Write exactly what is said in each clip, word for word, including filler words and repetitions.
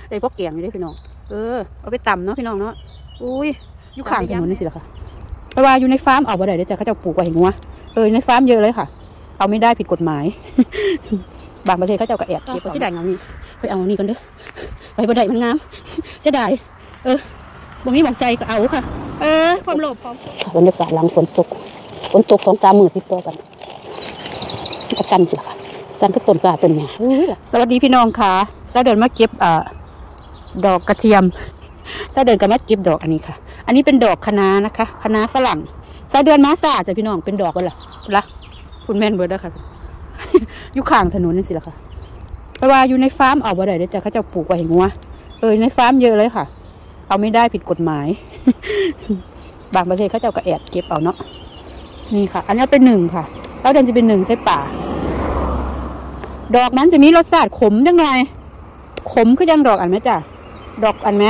ได้พวกแกงอยู่ด้วยพี่น้องเออเอาไปตำเนาะพี่น้องเนาะอุ้ยอยู่ข้างถนนนี่สิล่ะค่ะแต่ว่าอยู่ในฟาร์มเอาบ่ได้เดี๋ยวจะเขาจะปลูกไว้เห็นงัวเออในฟาร์มเยอะเลยค่ะเอาไม่ได้ผิดกฎหมายบางประเทศเขาจะกระแอบเก็บที่ได้เงานี่เคยเอานี่กันเด้อไปบ่ได้มันงามจะได้เออบ่มีหวังใจก็เอาค่ะเออความโลภความบรรยากาศหลังฝนตกฝนตกสองสามมื้อติดต่อกันก็สั่นสิล่ะค่ะสั่นก็ต้นกล้าต้นหญ้าสวัสดีพี่น้องค่ะซาเดินมาเก็บอ่าดอกกระเทียมซาเดินก็มาเก็บดอกอันนี้ค่ะอันนี้เป็นดอกคะน้านะคะคะน้าฝรั่งซาเดินมาซาจ้ะพี่น้องเป็นดอกกันเหรอละคุณแม่นเบิร์ดค่ะอยู่ข้างถนนนี่สิล่ะค่ะแต่ว่าอยู่ในฟาร์มเอาบ่ได้เดี๋ยวจะเขาจะปลูกไว้เห็นงัวเออในฟาร์มเยอะเลยค่ะเอาไม่ได้ผิดกฎหมายบางประเทศเขาจะกระแอบเก็บเอาเนาะนี่ค่ะอันนี้เป็นหนึ่งค่ะแล้วเดินจะเป็นหนึ่งใส่ป่าดอกนั้นจะมีรสชาติขมยังไงขมคือยังดอกอันไหมจ้ะดอกอันไหม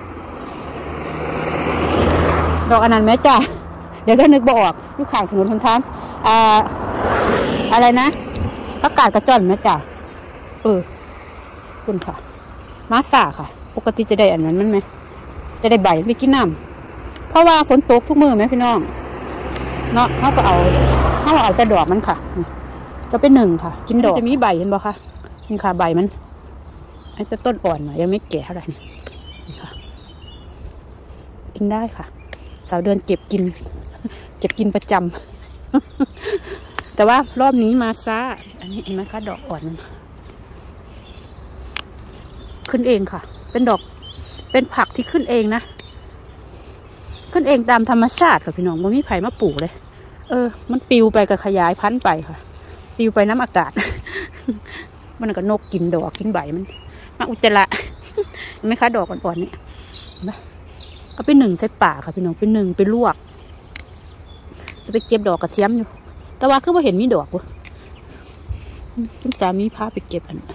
ดอกอันนั้นไหมจ้ะเดี๋ยวก็นึกบ่ออกลูกข่างถนนทนทางอ่าอะไรนะประกาศกระจ่อนไหมจ้ะเออคุณค่ะมาสาค่ะปกติจะได้อันนั้นมันไหมจะได้ใบไม่กินน้ำเพราะว่าฝนตกทุกมือไหมพี่น้องเนาะเขาก็เอาเขาเอาแต่ดอกมันค่ะจะเป็นหนึ่งค่ะกินดอกจะมีใบเห็นบ่คะนี่ค่ะใบมันไอ้ต้นอ่อนยังไม่แก่เท่าไหร่นี่ค่ะกินได้ค่ะสาวเดือนเก็บกินเก็บกินประจำแต่ว่ารอบนี้มาซ่าอันนี้เห็นไหมคะดอกอ่อนมันขึ้นเองค่ะเป็นดอกเป็นผักที่ขึ้นเองนะขึ้นเองตามธรรมชาติค่ะพี่น้องมันมีไผ่มาปลูกเลยเออมันปิวไปกับขยายพันธุ์ไปค่ะปิวไปน้ำอากาศมันก็นกกินดอกกินใบมันมาอุจจาระเห็นไหมคะดอกอ่อนๆนี่เห็นไหมเอาไปหนึ่งใส่ป่าค่ะพี่น้องเป็นหนึ่งไปลวกจะไปเก็บดอกกระเทียมอยู่แต่ว่าคือว่าเห็นมีดอกวะคุณสามีพาไปเก็บอัน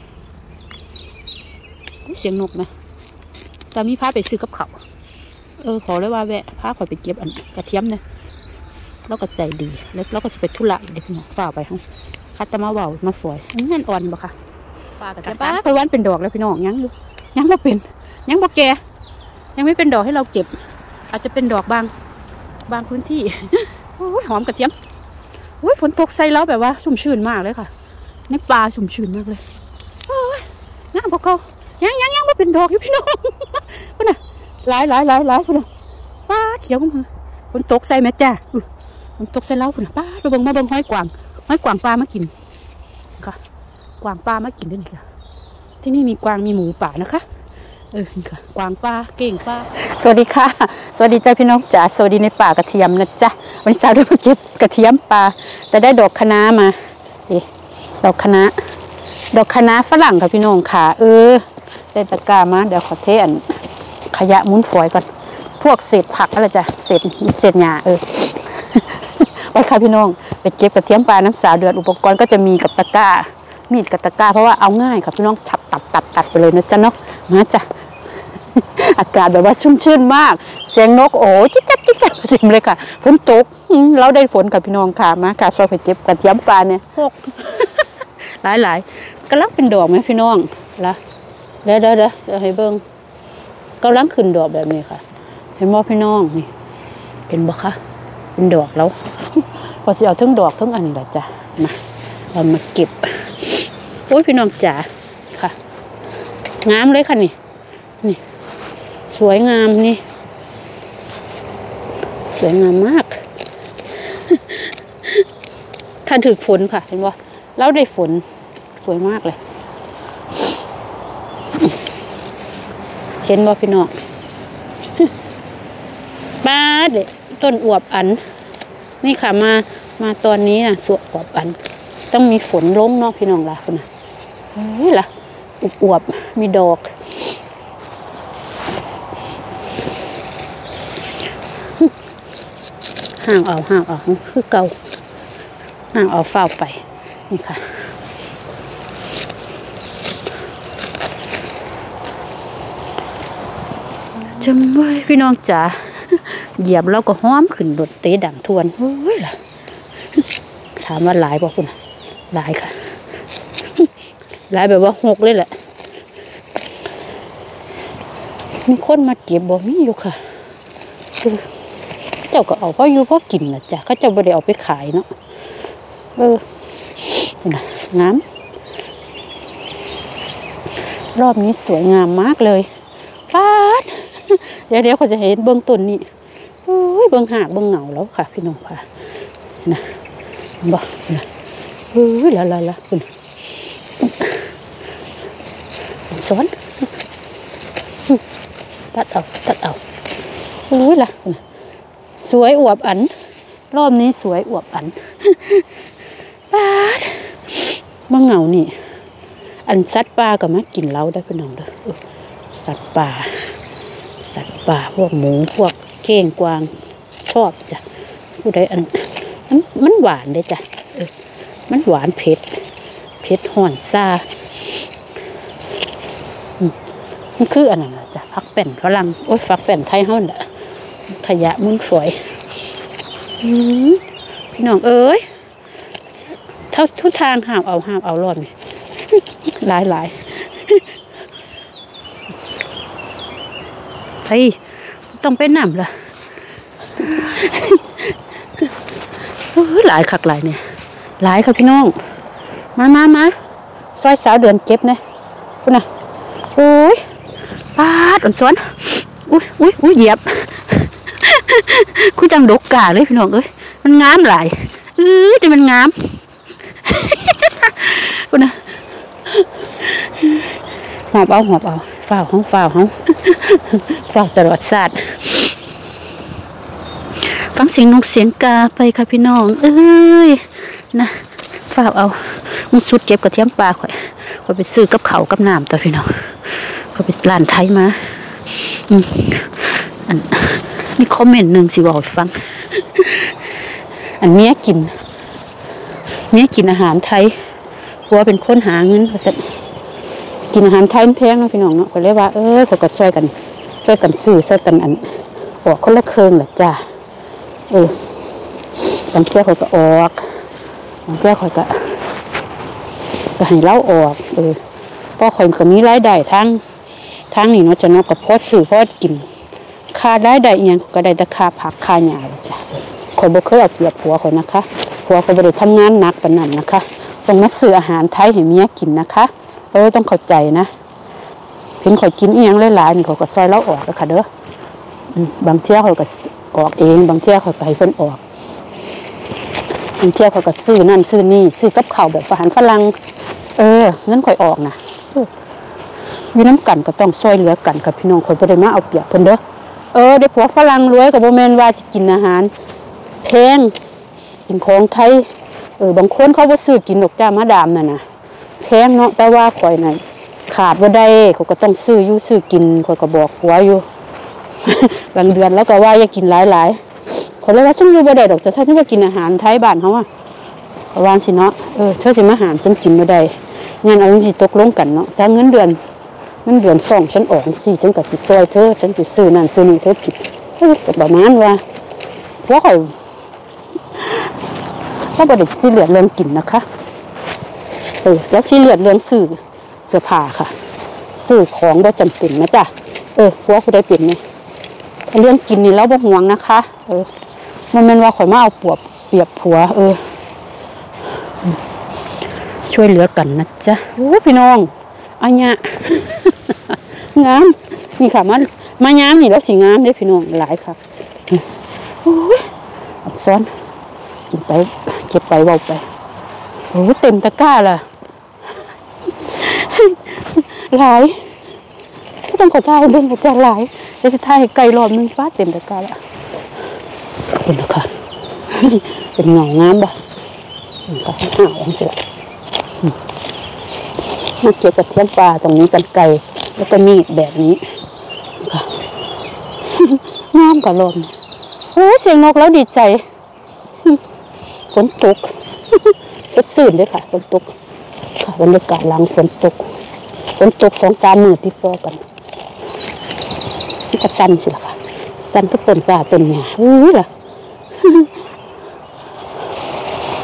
เสียงนกไหมสามีพาไปซื้อกับเขาเออขอเลยว่าแวะพาขอไปเก็บอันกระเทียมเนี่ยแล้วก็ใจดีแล้วเราก็จะไปทุระเด็กพี่น้องฝ่าไปห้องคัดตะมาเบามาฝอยนั่นอ่อนบ่ค่ะปลากระเทียมปลาเคยวันเป็นดอกแล้วพี่น้องยังอยู่ยังบ่เป็นยังบ่แก่ยังไม่เป็นดอกให้เราเก็บอาจจะเป็นดอกบางบางพื้นที่โอ้ยหอมกระเทียมโอ้ยฝนตกใส่แล้วแบบว่าชุ่มชื้นมากเลยค่ะในปลาชุ่มชื้นมากเลยโอ้ยงามพวกเขายังยังยังไม่เป็นดอกอยู่พี่น้องพุ่นน่ะหลายหลายหลายหลายพุ่นน่ะปลาเขียวมาฝนตกใส่แม่จ้าฝนตกใส่แล้วพุ่นน่ะปลาเราเบิ่งมาเบิ่งห้อยกวางห้อยกวางปลามากินค่ะกวางปลามากินด้วยนี่ค่ะที่นี่มีกวางมีหมูป่านะคะเออค่ะกวางปลาเก่งปลาสวัสดีค่ะสวัสดีจ้าพี่น้องจ๋าสวัสดีในป่ากระเทียมนะจ๊ะวันนี้สาวได้มาเก็บกระเทียมปลาแต่ได้ดอกคะน้ามาเอ๊ะดอกคะน้าดอกคะน้าฝรั่งค่ะพี่น้องค่ะเออได้ตะกร้ามาเดี๋ยวขอเทอันขยะมุ้นฝอยก่อนพวกเศษผักอะไรจ้ะเศษเศษหญ้าเออไว้ค่ะพี่น้องไปเก็บกระเทียมปลาน้ำสาวเดือดอุปกรณ์ก็จะมีกับตะกร้ามีดกับตะกร้าเพราะว่าเอาง่ายค่ะพี่น้องฉับตัดตัดตัดไปเลยนะจ๊ะเนาะนะจ๊ะอากาศแบบว่าชุ่มชื่นมากเสียงนกโอ้จิ๊บจับจิ๊บจับเต็มเลยค่ะฝนตกเราได้ฝนกับพี่น้องค่ะมาค่ะซอยไปเจ็บกระเทียมปลาเนี่ยหกหลายหลายกำลังเป็นดอกไหมพี่น้องละเด้อเด้อเด้อจะให้เบิ้งกำลังขึ้นดอกแบบนี้ค่ะเห็นบ่พี่น้องนี่เห็นบ่คะเป็นดอกแล้วพอจะเอาทั้งดอกทั้งอันนี้แหละจ้ะมาเรามาเก็บโอ้ยพี่น้องจ๋าค่ะงามเลยค่ะนี่นี่สวยงามนี่สวยงามมากท่านถือฝนค่ะเห็นว่าแล้วได้ฝนสวยมากเลยเห็นว่าพี่น้องบ้าเด็กต้นอวบอันนี่ค่ะมามาตอนนี้นะสวบอวบอันต้องมีฝนลงเนาะพี่น้องล่ะคุณนะเฮ้ยล่ะอวบมีดอกห่างเอาห่างเอาคือเก่าห่างเอาเฝ้าไปนี่ค่ะจำไว้พี่น้องจ๋าเหยียบแล้วก็ห้อมขึ้นรถเตะดังทวนโอ้ยล่ะถามว่าหลายป่ะคุณหลายค่ะหลายแบบว่าหกเลยแหละมีคนมาเก็บบ่มีอยู่ค่ะคือเจ้าก็เอาเพราะอยู่เพราะกินนะจ๊ะเขาเจ้าบ่ได้เอาไปขายเนาะเออนะน้ำรอบนี้สวยงามมากเลยป๊าดเดี๋ยวเดี๋ยวเขาจะเห็นเบื้องต้นนี่โอ้ยเบื้องหากเบื้องเหงาแล้วค่ะพี่น้องค่ะนะบ่นะเฮ้ยละละละคุณสวนตัดเอาตัดเอาโอ้ยละสวยอวบอันรอบนี้สวยอวบอันป๊าดเบื้องเหงานี่อันสัตว์ป่าก็มากินเราได้พี่น้องเด้อสัตว์ป่าสัตว์ป่าพวกหมูพวกเก้งกวางชอบจ้ะผู้ใดอันมันมันหวานเลยจ้ะเออมันหวานเผ็ดเผ็ดห่อนซามันคืออันนั้นจ้ะฟักแป้นฝรั่งโอ้ยฟักแป้นไทยเฮาน่ะขยะมุ้งฝอยพี่น้องเอ้ยเท่าทุกทางห้ามเอาห้ามเอารอดนี่หลายหลายไปต้องไปน้ำละหลายคักหลายเนี่ยหลายค่ะพี่น้องมามามาซอยสาวเดือนเก็บเนี่ยคุณน่ะโอ้ยปาดอ่อนซ้อนอุ้ยอุ้ยอุ้ยเหยียบคุณจังดกกาเลยพี่น้องเอ้ยมันงามหลายเออจะมันงามคุณน่ะหอบเอาหอบเอาฝ้าห้องฝ้าห้องฝ้าตลอดศาสตร์ฟังเสียงนกเสียงกาไปค่ะพี่น้องเอ้ยนะฝ้าเอามึงสุดเก็บกระเทียมปลาข่อยข่อยไปซื้อกับเขากับน้ำตัวพี่น้องข่อยไปร้านไทยมาอืมอันมีคอมเมนต์หนึ่งสิบอกฟังอันเมียกินเมียกินอาหารไทยผัวเป็นคนหาเงินเขาจะกินอาหารไทยแพงนะพี่น้องเนาะเขาเรียกว่าเออเขาก็ช่วยกันช่วยกันซื้อช่วยกันอันออกคนละเครื่องแหละจ้าเออบางเที่ยวเขาก็ออกบางเที่ยวเขาก็ก็ให้เล่าออกเออพอคนก็มีรายได้ทั้งทั้งนี่เนาะจะเนาะกับพอซื้อพอกินค่ารายได้เองก็ได้แต่ค่าผักค่าหญ้าจ้าคนบ่เคยเอาเปรียบผัวคนนะคะผัวเขาบ่ได้ทำงานหนักปานนั้นนะคะต้องมาซื้ออาหารไทยให้เมียกินนะคะเออต้องเข้าใจนะถึงข่อยกินเอียงหลายๆนี่เขาก็ซอยเล่าออกแล้วค่ะเด้อบางเที่ยวเขาก็ออกเองบางเที่ยวเขาก็ให้เพิ่นออกบางเที่ยวเขาก็ซื้อนั่นซื้อนี่ซื้อกับข้าวแบบอาหารฝรั่งเออเงินข่อยออกนะมีน้ำกันก็ต้องซอยเหลือกันกับพี่น้องข่อยบ่ได้มาเอาเปรียบเพิ่นเด้อเออได้ผัวฝรั่งรวยก็บ่แม่นว่าสิกินอาหารแพงกินของไทยเออบางคนเขาบ่ซื้อกินดอกจ้ามาดามนั่นน่ะแพงเนาะแต่ว่าข่อยน่ะขาดบ่ได้เขาก็ต้องซื้ออยู่ซื้อกินข่อยก็บอกผัวอยู่ บางเดือนแล้วก็ว่าอย่ากินหลายๆเขาเลยว่าฉันอยู่บ่ได้ดอกแต่ถ้าฉันจะกินอาหารไทยบ้านเขาอะวางสิเนาะเออเธอสิมาหารฉันกินบ่ได้งั้นเอาสิตกลงกันเนาะถ้าเงินเดือนเงินเดือนส่งฉันออกสิฉันก็สิซอยเธอฉันสิซื้อนั่นซื้อนี่เธอผิดเออก็ประมาณว่าเพราะข่อยถ้าบ่ได้สิเหลือเรื่องกินนะคะเออแล้วสิเหลือเรื่องซื้อเสื้อผ้าค่ะซื้อของบ่จำเป็นนะจ๊ะเออผัวผู้ใดเป็นเนี่ยเรื่องกินนี่เราบ่ห่วงนะคะเออมันเป็นว่าข่อยมาเอาปวบเปรียบผัวเออช่วยเหลือกันนะจ๊ะโอ้พี่น้องอันเนี้ยงามนี่ค่ะมันมางามนี่แล้วสีงามเด้พี่น้องหลายค่ะโอ้ยซ้อนกินไปเก็บไปเบาไปโอ้เต็มตะกร้าล่ะหลายก็ต้องขอท้าเรื่องจะหลายจะจะท้ายไก่หลอดมึงฟ้าเต็มตะกร้าละคุณนะคะเป็นเงางามบ่ก็ห้าองศามาเก็บกระเทียมปลาตรงนี้กันไก่แล้วก็มีดแบบนี้ค่ะงามกว่าลมโอ้เสียงนกแล้วดีใจฝนตกก็สื่นด้วยค่ะฝนตกค่ะบรรยากาศหลังฝนตกฝนตกสองสามมือติดต่อกันก็สั้นสิล่ะค่ะสั้นก็ต้นกาต้นหญ้าอู้ล่ะ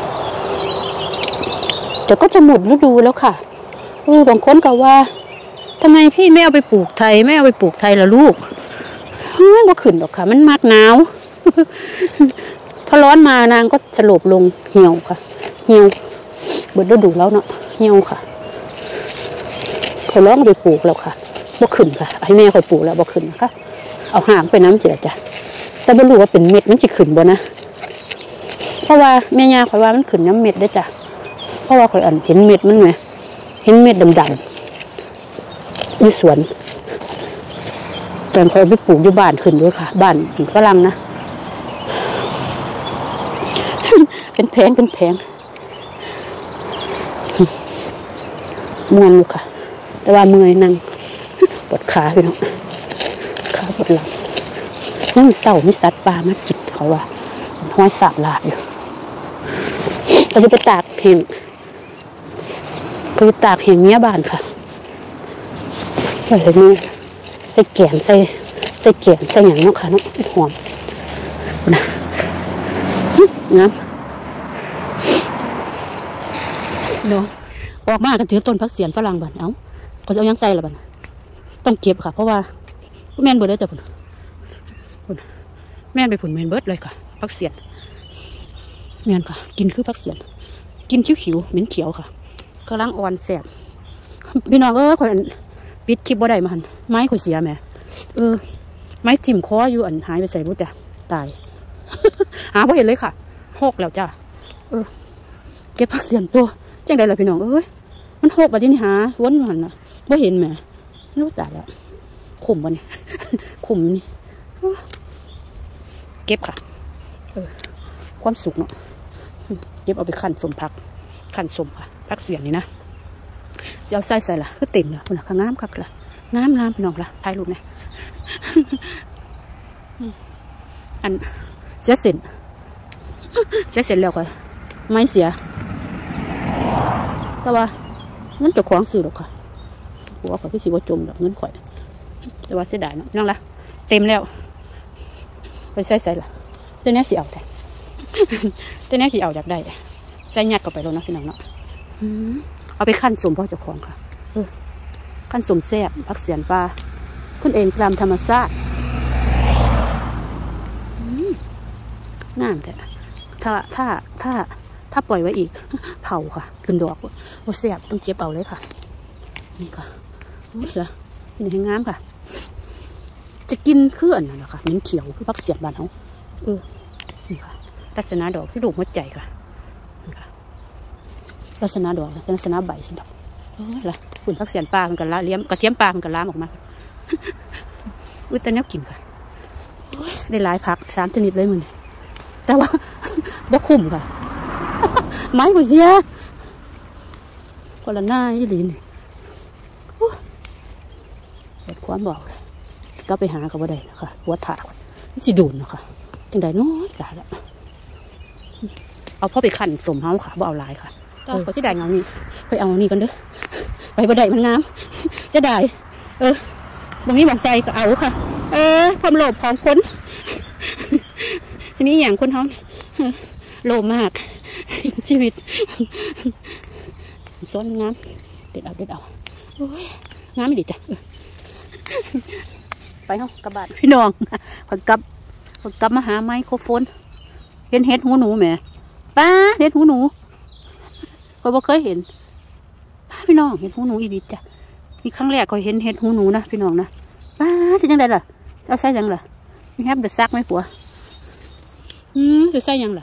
เดี๋ยวก็จะหมดฤดูแล้วค่ะเออบางคนก็ว่าทำไมพี่ไม่เอาไปปลูกไทยไม่เอาไปปลูกไทยล่ะลูกไม่บ่ขึ้นหรอกค่ะมันมากหนาวถ้าร้อนมานางก็สลบลงเหี่ยวค่ะเหี่ยวเบิดฤดูแล้วเนาะเหี่ยวค่ะเขาร้องไปปลูกแล้วค่ะบ่ขึ้นค่ะให้แม่คอยปลูกแล้วบ่ขึ้นนะคะเอาหางไปน้ำเสียจ้ะแต่บ่รู้ว่าเป็นเม็ดมันสิขึ้นบ่นะเพราะว่าแม่ย่าคอยว่ามันขึ้นน้ำเม็ดได้จ้ะเพราะว่าคอยอ่านเห็นเม็ดมันไหมเห็นเม็ดดำๆอยู่สวนตอนคอยไปปลูกอยู่บ้านขึ้นด้วยค่ะบ้านฝรั่งนะเป็นแพงเป็นแพงมวนอยู่ค่ะแต่ว่าเมื่อยนั่งปวดขาพี่น้องขาปวดหลังนั่งเศร้ามีสัตว์ป่ามากินเขาว่าห้อยสาบลาบอยู่เราจะไปตากเพลงไปตากเพลงเนี้ยบ้านค่ะใส่นี่ใส่แกงใส่ใส่แกงใส่อย่างนี้ค่ะน้องหอมนะน้ำเนาะออกมากันถือต้นพักเสียนฝรั่งบ้านเอ้าเขาจะเอายังใส่ละบ้านต้องเก็บค่ะเพราะว่าแม่นเบิร์ดเลยแต่ผุนผุนแม่นไปผุนแม่นเบิร์ดเลยค่ะพักเสียนแม่นค่ะกินคือพักเสียนกินขิวๆเหม็นเขียวค่ะกำลังอ่อนแสบพี่น้องเออคนปิดคลิปบ่ได้มาหันไม้ข่อยเสียแม่เออไม้จิ้มคออยู่อันหายไปใส่บุจ้ะตายหาพอเห็นเลยค่ะหกแล้วจ้ะเออเก็บผักเสียนตัวจังใดล่ะพี่น้องเอ้ยมันหกแบบนี้หาวนหันน่ะไม่เห็นแม่ไม่รู้จักแล้วขุ่มวะนี่ขุ่มนี่เก็บค่ะเออความสุขเนาะเก็บเอาไปขั้นสมผักขั้นสมค่ะผักเสียนนี่นะจะเอาใส่ใส่ละก็เต็มเลยคุณน่ะข้างงามครับล่ะงามงามพี่น้องล่ะถ่ายรูปเนี่ยอันเสียเส้นเสียเส้นแล้วก็ไม่เสียแต่ว่าเงินจะคล้องซื้อหรอกค่ะหัวข่อยพี่สิว่าจมดอกเงินข่อยแต่ว่าเสียดายเนาะนั่งละเต็มแล้วไปใส่ใส่ละเจ้าเนี้ยสีเอาแต่เจ้าเนี้ยสีเอาอยากได้ใส่ยัดเข้าไปแล้วนะพี่น้องเนาะเอาไปขั้นสมพ่อเจ้าของค่ะขั้นสมแซ่บผักเสียนปลาขึ้นเองตามธรรมชาติงามแต่ถ้าถ้าถ้าถ้าปล่อยไว้อีกเผาค่ะขึ้นดอกโอ้แซ่บต้องเก็บเอาเลยค่ะนี่ค่ะโอ้ยเหรอนี่ให้งามค่ะจะกินเคลื่อนน่ะค่ะเหม็นเขียวคือผักเสียนบ้านเขาเออนี่ค่ะลักษณะดอกคือลูกหัวใจค่ะนี่ค่ะลักษณะดอกลักษณะใบสิดอกโอ้ยเหรอคุณผักเสียนปลามันกันละเลี้ยมกระเทียมปลามันกันล้ามออกมาอุ้ยตอนนี้กินค่ะได้หลายผักสามชนิดเลยมึงแต่ว่าบ่คุ้มค่ะไม้กูเสียคนละหน้าอีหลีนี่เปิดความบอกเลยก็ไปหาเขาบ่ได้นะคะหัวถากสิดูนนะคะจังใดน้อยตายละเอาพ่อไปขันสมเฮาค่ะบ่เอาลายค่ะก็เขาสิได้เงานี่ไปเอานี่กันเด้อไปบ่ได้มันงามจะได้เออตรงนี้มองใจก็เอาค่ะเออความโลภของคนทีนี้อย่างคนเขาโลภมากชีวิตซ้อนงามเด็ดเอาเด็ดเอาโอ้ยงามไม่ดีจ้ะไปเนาะกลับบ้านพี่น้องผลกลับผลกลับมาหาไมโครโฟนเห็นเห็ดหูหนูแหมป้าเห็ดหูหนูคอยบ่เคยเห็นพี่น้องเห็ดหูหนูอีดีจ้ะนี่ครั้งแรกคอยเห็นเห็ดหูหนูนะพี่น้องนะป้าจะยังไงล่ะเอาใส่ยังล่ะมีแฮปเดือดซักไหมผัวอืมจะใส่ยังล่ะ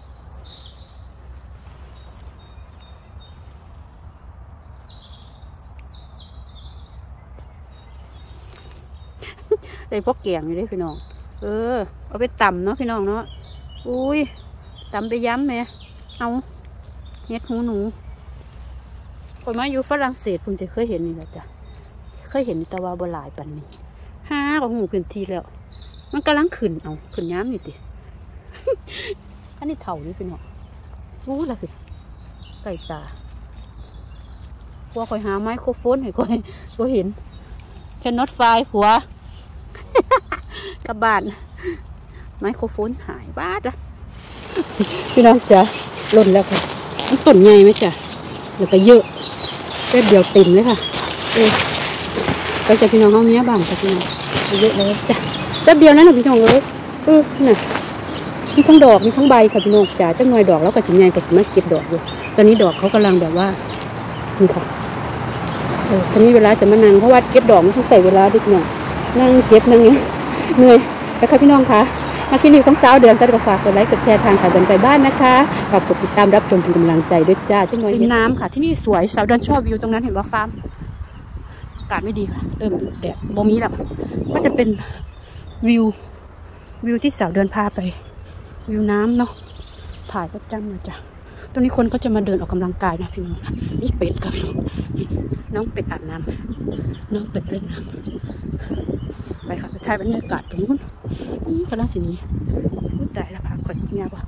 ได้พวกแกงอยู่ด้วยพี่น้องเออเอาไปตำเนาะพี่น้องเนาะอุ้ยตำไปย้ำไหมเอาเห็ดหูหนูคนมาอยู่ฝรั่งเศสคุณจะเคยเห็นนี่แหละจ้ะเคยเห็นแต่ว่าโบราณปันนี้ห้าของหูพื้นที่แล้วมันกำลังขึ้นเอาขึ้นย้ำอยู่ดิอันนี้เถ่านี่พี่น้องรู้ละคือไก่ตาผัวคอยหาไมโครโฟนให้คอยก็เห็นแค่น็อตไฟผัวกับบ้านไมโครโฟนหายบ้าละพี่น้องจ้ะหล่นแล้วค่ะมันต้นใหญ่ไหมจ้ะแล้วก็เยอะแค่เดียวเต็มเลยค่ะเออก็จะพี่น้องเขาเนี้ยบ้างกับพี่น้องเยอะเลยจ้ะแป๊บเดียวนั่นแหละพี่น้องเลยเออน่ะมีทั้งดอกมีทั้งใบค่ะพี่น้องจ้ะจังหน่อยดอกแล้วก็สิใหญ่ก็สิมาเก็บดอกอยู่ตอนนี้ดอกเขากำลังแบบว่านี่ค่ะเออตอนนี้เวลาจะมานั่งเพราะว่าเก็บดอกมันต้องใส่เวลาดิพี่น้องนั่งเก็บนั่งเนี้ยเหนื่อยแล้วค่ะพี่น้องคะมาที่นี่ของสาวเดือนสะดวกฝากกดไลค์กดแชร์ทางสาวเดือนไปบ้านนะคะฝากกดติดตามรับชมเป็นกำลังใจด้วยจ้าจังหน่อยน้ำค่ะที่นี่สวยสาวเดือนชอบวิวตรงนั้นเห็นว่าฟาร์มอากาศไม่ดีค่ะเริ่มแดดโบมีแล้วก็จะเป็นวิววิวที่สาวเดินพาไปวิวน้ำเนาะถ่ายก็จำนะจ๊ะตรงนี้คนก็จะมาเดินออกกำลังกายนะพี่น้องนี่เป็ดกับน้องเป็ดอาบน้ำน้องเป็ดเล่นน้ำไปค่ะไปถ่ายบรรยากาศตรงนู้นนี่กำลังสีนี้พูดใจละค่ะขอชิ้นเงี้ยป่ะ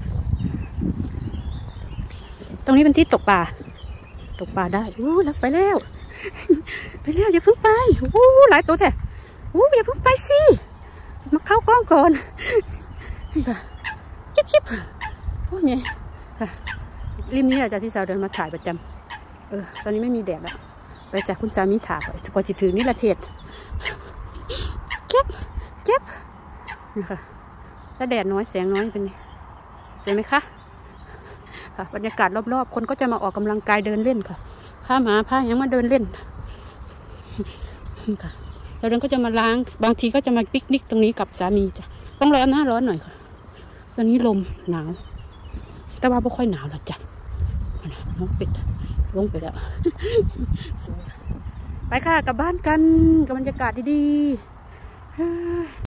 ตรงนี้เป็นที่ตกปลาตกปลาได้อู้แล้วไปแล้วไปแล้วอย่าเพิ่งไปอู้หลายตัวแท้อู้อย่าเพิ่งไปสิมาเข้ากล้องก่อนนี่ค่ะจิ๊บจิ๊บโอ้ยค่ะริมนี้อาจารย์ที่สาวเดินมาถ่ายประจำเออตอนนี้ไม่มีแดดแล้วไปจากคุณสามีถ่ายไปกว่าจะถึงนี่ละเทศเจ็บเจ็บนี่ค่ะถ้าแดดน้อยแสงน้อยเป็นไงสวยไหมคะค่ะบรรยากาศรอบๆคนก็จะมาออกกำลังกายเดินเล่นค่ะพาหมาพายังมาเดินเล่นค่ะแล้วเดินก็จะมาล้างบางทีก็จะมาปิกนิกตรงนี้กับสามีจ้ะต้องร้อนหน้าร้อนหน่อยค่ะตอนนี้ลมหนาวแต่ว่าไม่ค่อยหนาวแล้วจ้ะน้องเป็ดลงไปแล้วไปค่ะกลับบ้านกันกับบรรยากาศดีๆ